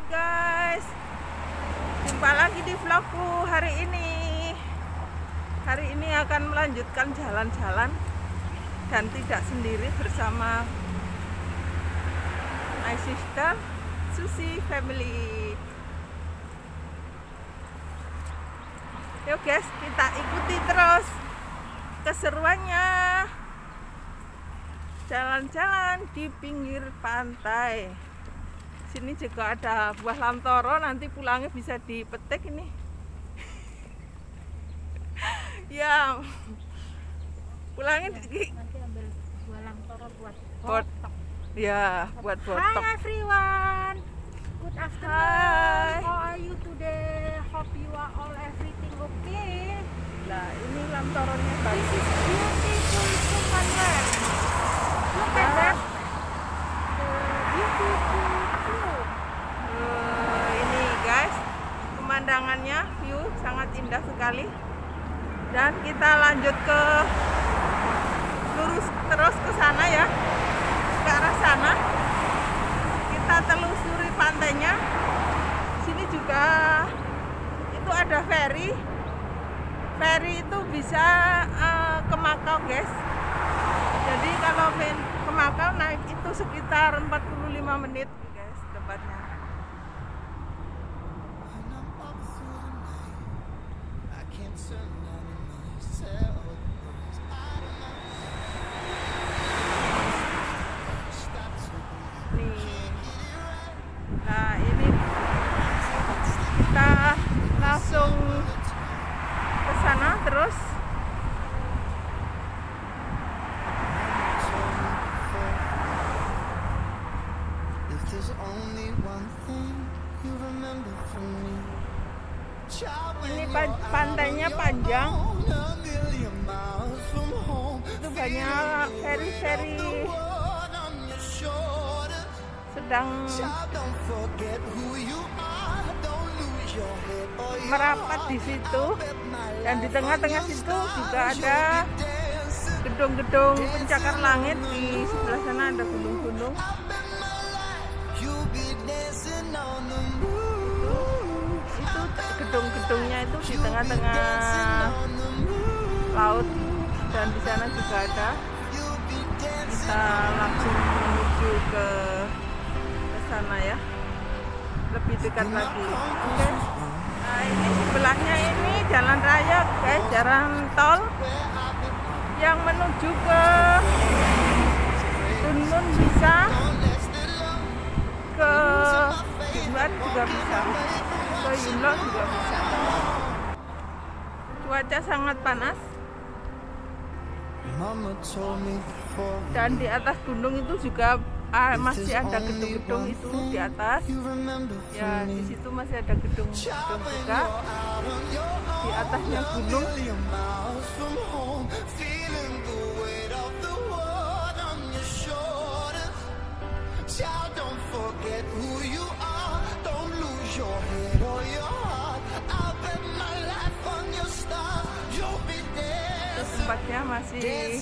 guys, jumpa lagi di vlogku hari ini. Hari ini akan melanjutkan jalan-jalan dan tidak sendiri, bersama my sister Susi family. Yuk guys, kita ikuti terus keseruannya jalan-jalan di pinggir pantai. Sini juga ada buah lamtoro, nanti pulangnya bisa dipetik ini. Ya, pulangnya nanti ambil buah lamtoro buat botok. Ya, buat botok. Hi everyone, good afternoon. How are you today? Hope you are all everything okay. Nah, ini lamtoronya This bagus. is beautiful Sumatera. Look at that. Beautiful view. Ini guys, pemandangannya, view sangat indah sekali. Dan kita lanjut ke lurus terus ke sana ya, ke arah sana. Kita telusuri pantainya. Sini juga itu ada ferry. Ferry itu bisa ke Makau guys. Jadi kalau ke Makau naik itu sekitar 45 menit guys tempatnya. Nah ini kita langsung ke sana terus. Ini pantainya panjang. Itu banyak feri-feri sedang merapat di situ, dan di tengah-tengah situ juga ada gedung-gedung pencakar langit. Di sebelah sana ada gunung-gunung. Itu gedung-gedungnya itu di tengah-tengah laut, dan di sana juga ada. Kita langsung menuju ke sana ya, lebih dekat lagi. Oke. Nah ini sebelahnya ini jalan raya guys, jalan tol yang menuju ke Tunmun bisa, ke Jimbaran juga bisa, ke Yunlo juga bisa. Cuaca sangat panas, dan di atas gunung itu juga masih ada gedung-gedung itu di atas. Ya, di situ masih ada gedung-gedung juga. Di atasnya gunung. Tempatnya masih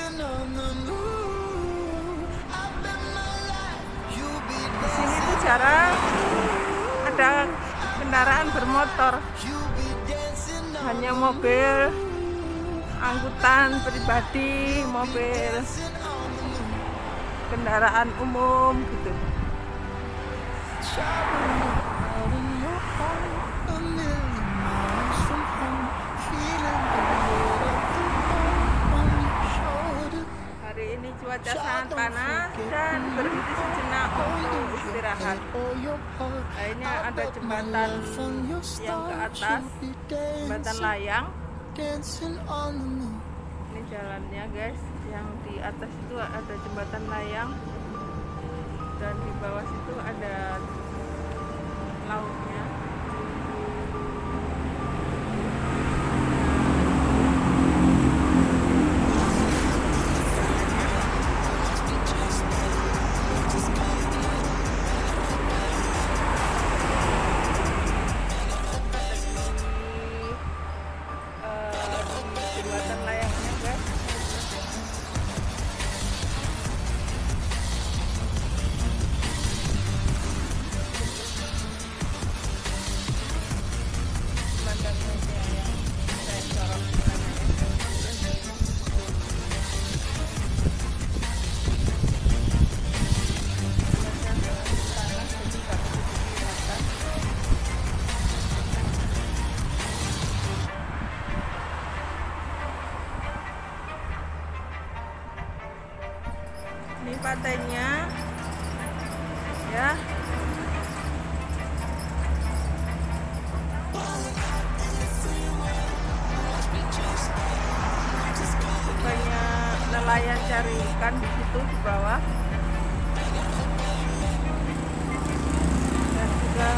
di sini tuh jarang ada kendaraan bermotor, hanya mobil angkutan pribadi, mobil kendaraan umum gitu. Hari ini cuaca sangat panas dan berhenti sejenak untuk istirahat. Nah, ini ada jembatan yang ke atas, jembatan layang. Ini jalannya guys, yang di atas itu ada jembatan layang, dan di bawah situ ada lautnya. Jembatan layangnya guys. Ini pantainya, ya. Banyak nelayan cari ikan di situ di bawah. Dan juga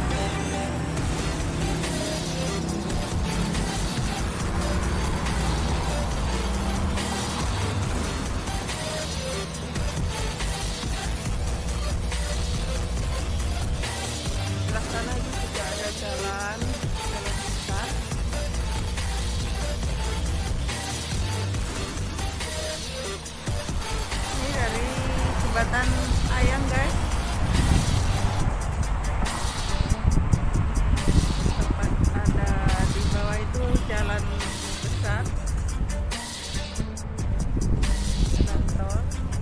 sebelah sana itu juga ada jalan besar. Ini dari jembatan Ayang, guys. Tempat ada di bawah itu jalan besar, jalan tol.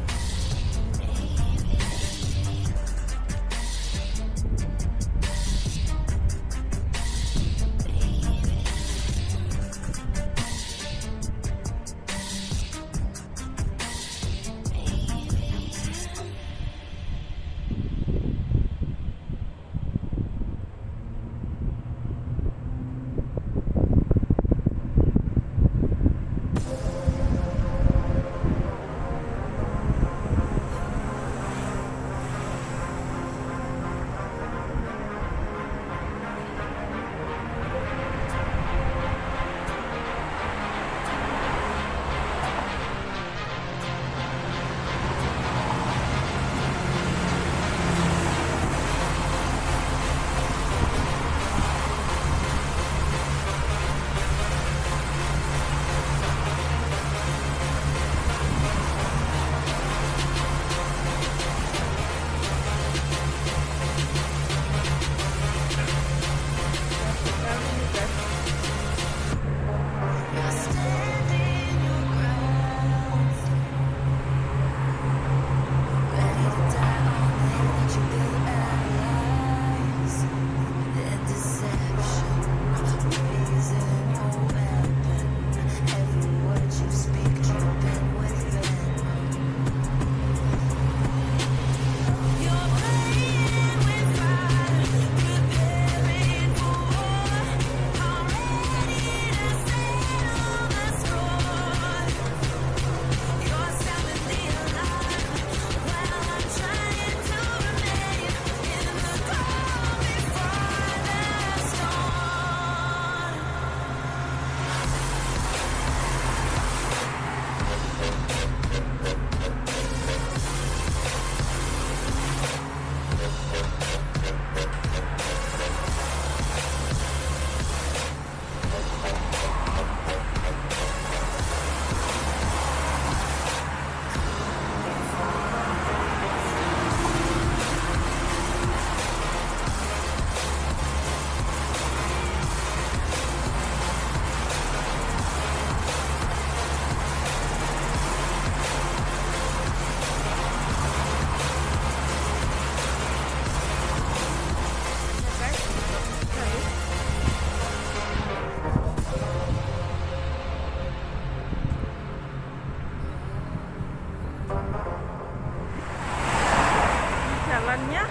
Jalannya,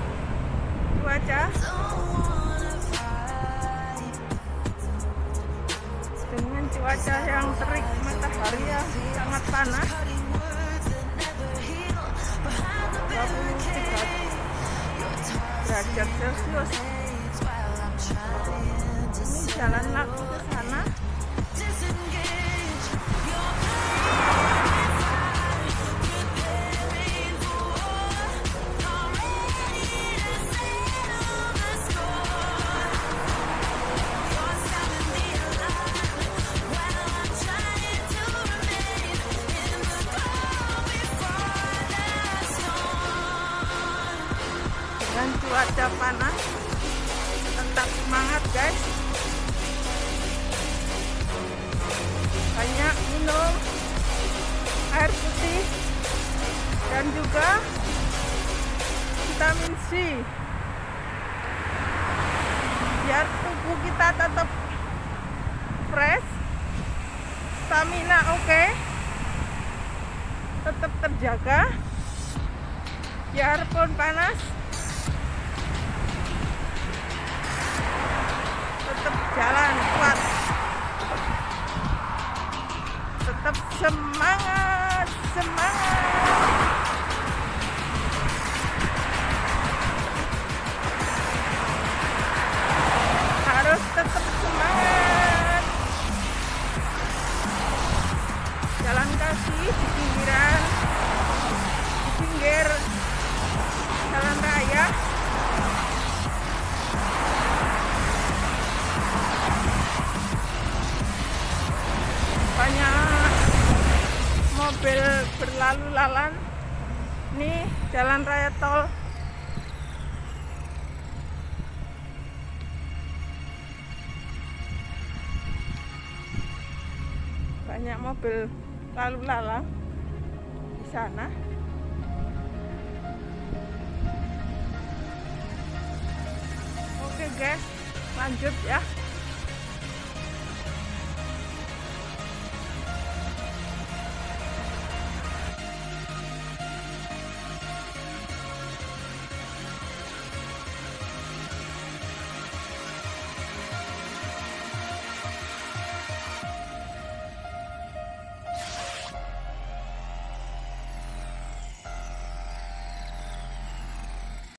cuaca dengan cuaca yang terik, matahari yang sangat panas, 23 derajat Celcius. Ini jalan lagi ke sana. Dan cuaca panas, tetap semangat, guys. Banyak minum air putih dan juga vitamin C biar tubuh kita tetap fresh, stamina oke, tetap terjaga. biarpun panas tetap jalan kuat, tetap semangat, harus tetap semangat. Jalan kaki di pinggiran, di pinggir jalan raya banyak mobil berlalu lalang. Nih jalan raya tol. Banyak mobil lalu lalang di sana. Oke guys, lanjut ya.